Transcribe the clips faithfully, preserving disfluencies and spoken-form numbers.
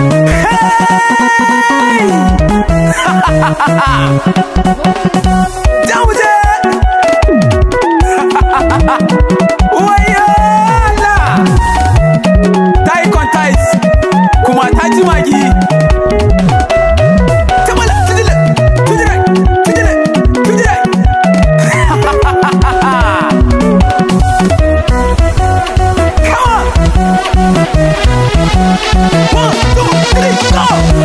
Jamuje wayala tai kontais kuma ta ji magi tamala tujile tujile tujile tujile one, two, three, go!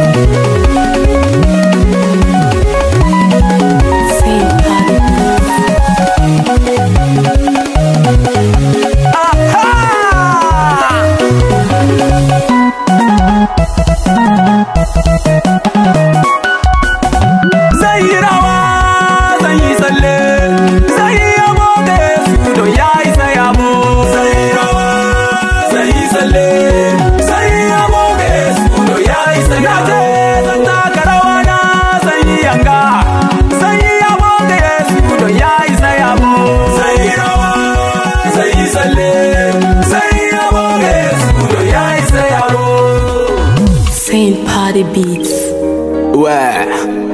Saint Party Beats. Ouais.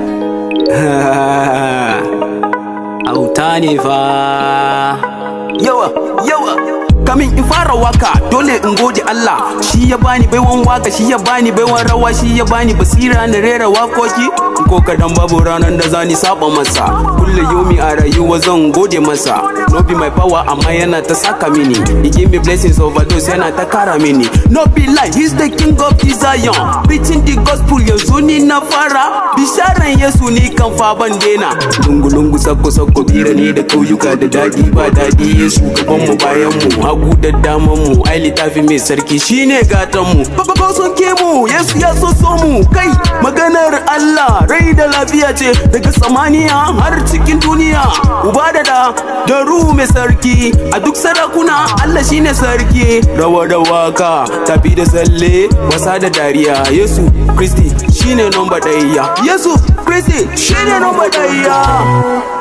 Auta ne fa. Yawa, yawa. Kamin in fara waka dole in gode Allah. Shi ya bani baiwan waka, shi ya bani baiwan rawa, shi ya bani basira na rera wakoki. Ko kadan babu ranan da zani saba masa. Kullu yomi a rayuwa zan gode masa. No be my power amma yana ta saka mini. He give me blessings overdose yana ta kara mini. No be lie, he's the king of Zion. Preaching the gospel yanzu ni na fara. Bisharan Yesu ni kan fa ban dena. Lungu lungu sako sako bira ni da kauyuka da dadi ba dadi Yesu gaban mu bayan mu. Hagu da daman mu ai littafi mai sarki shine gatan mu. Baba son ke mu Yesu ya so so mu kai maganar Allah rai da lafiya ce daga samaniya har cikin duniya. Uba da da da ruhu mai sarki a duk sarakuna Allah shine sarki. Rawa da waka tafi da tsalle wasa da dariya. Yesu Kristi shine number daya. Yesu Kristi shine number daya.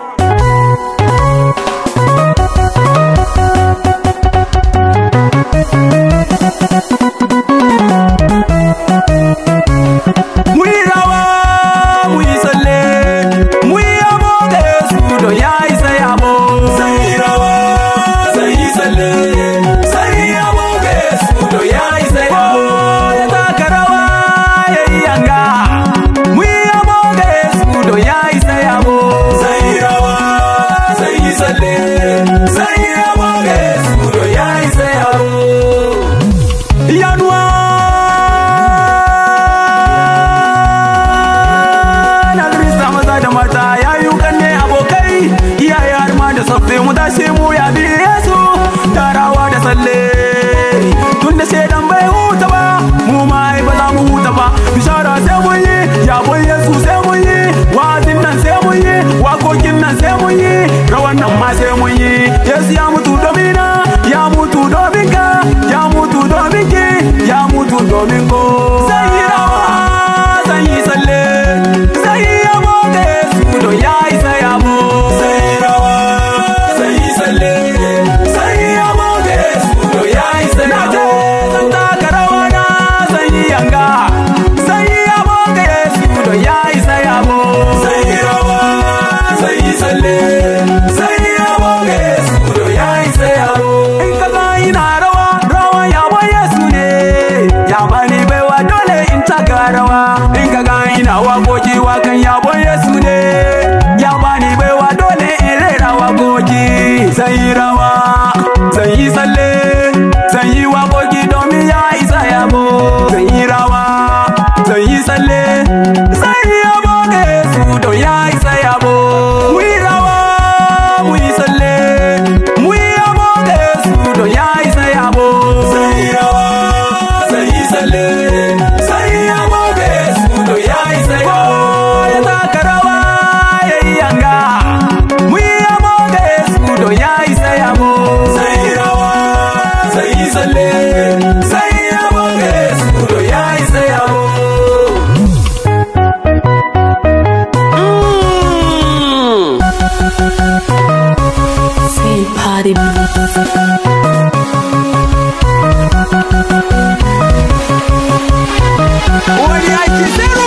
Mu tashi mu ya bi Yesu tarawa da tsalle tunda shedan bai huta ba mu ma ba za mu huta ba bishara sai mun yi yabon Yesu sai mun yi wazin nan sai mun yi wakokin nan sai mun yi rawan nan ma sai mun yi Yesu ya mutu domin na ya mutu domin ka ya mutu domin ki ya mutu domin ko sai yi rawa sai yi tsalle sai yi yabo ga Yesu don ya isa yabo sai yi rawa ya bani bai aiki zero